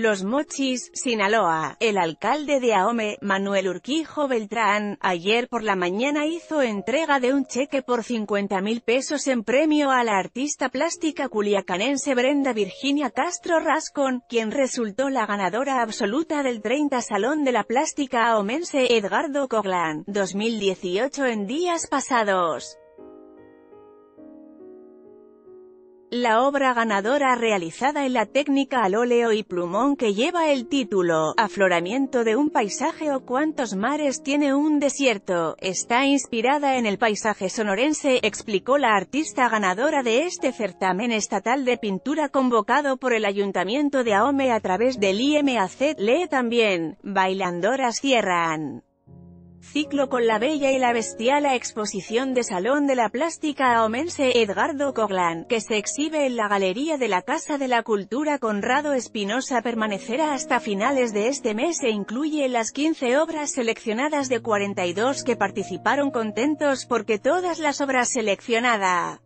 Los Mochis, Sinaloa. El alcalde de Ahome, Manuel Urquijo Beltrán, ayer por la mañana hizo entrega de un cheque por 50,000 pesos en premio a la artista plástica culiacanense Brenda Virginia Castro Rascón, quien resultó la ganadora absoluta del 30 Salón de la Plástica Ahomense Edgardo Coghlan 2018 en días pasados. La obra ganadora, realizada en la técnica al óleo y plumón que lleva el título «Afloramiento de un paisaje o cuántos mares tiene un desierto», está inspirada en el paisaje sonorense, explicó la artista ganadora de este certamen estatal de pintura convocado por el Ayuntamiento de Ahome a través del IMAZ. Lee también, Bailadoras cierran ciclo con La Bella y la Bestia. La exposición de Salón de la Plástica Ahomense Edgardo Coghlan, que se exhibe en la Galería de la Casa de la Cultura Conrado Espinosa, permanecerá hasta finales de este mes e incluye las 15 obras seleccionadas de 42 que participaron. Contentos porque todas las obras seleccionadas.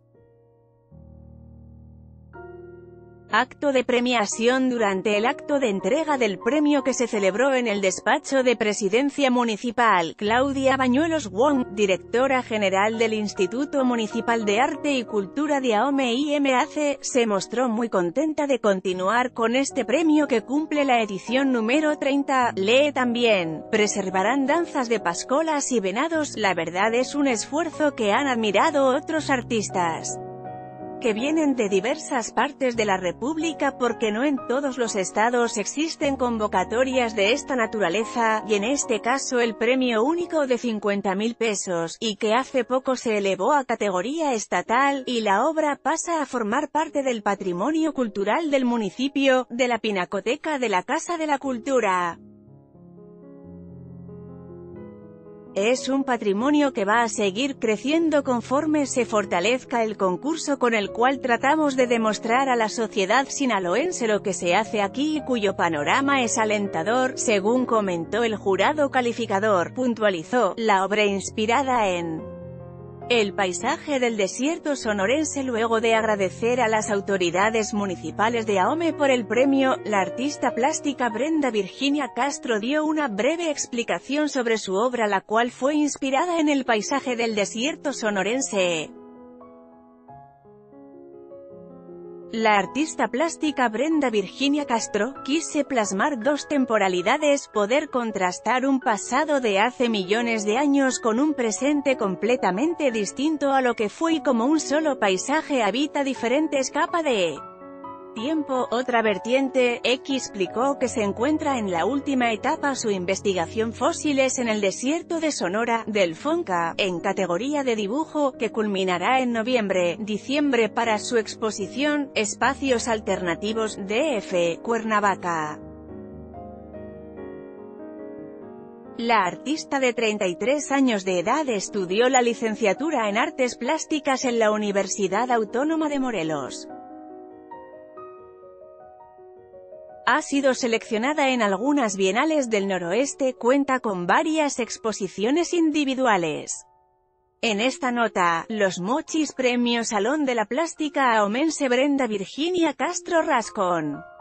Acto de premiación. Durante el acto de entrega del premio que se celebró en el despacho de Presidencia Municipal, Claudia Bañuelos Wong, directora general del Instituto Municipal de Arte y Cultura de Ahome IMAZ, se mostró muy contenta de continuar con este premio que cumple la edición número 30. Lee también, preservarán danzas de pascolas y venados. La verdad es un esfuerzo que han admirado otros artistas que vienen de diversas partes de la República, porque no en todos los estados existen convocatorias de esta naturaleza, y en este caso el premio único de 50,000 pesos, y que hace poco se elevó a categoría estatal, y la obra pasa a formar parte del patrimonio cultural del municipio, de la Pinacoteca de la Casa de la Cultura. Es un patrimonio que va a seguir creciendo conforme se fortalezca el concurso, con el cual tratamos de demostrar a la sociedad sinaloense lo que se hace aquí y cuyo panorama es alentador, según comentó el jurado calificador. Puntualizó, la obra inspirada en el paisaje del desierto sonorense. Luego de agradecer a las autoridades municipales de Ahome por el premio, la artista plástica Brenda Virginia Castro dio una breve explicación sobre su obra, la cual fue inspirada en el paisaje del desierto sonorense. La artista plástica Brenda Virginia Castro, quise plasmar dos temporalidades, poder contrastar un pasado de hace millones de años con un presente completamente distinto a lo que fue, y como un solo paisaje habita diferentes capas de tiempo. Otra vertiente, explicó que se encuentra en la última etapa su investigación fósiles en el desierto de Sonora, del Fonca, en categoría de dibujo, que culminará en noviembre-diciembre para su exposición, Espacios Alternativos, DF, Cuernavaca. La artista de 33 años de edad estudió la licenciatura en Artes Plásticas en la Universidad Autónoma de Morelos. Ha sido seleccionada en algunas bienales del noroeste, cuenta con varias exposiciones individuales. En esta nota, Los Mochis Premio Salón de la Plástica Ahomense Brenda Virginia Castro Rascón.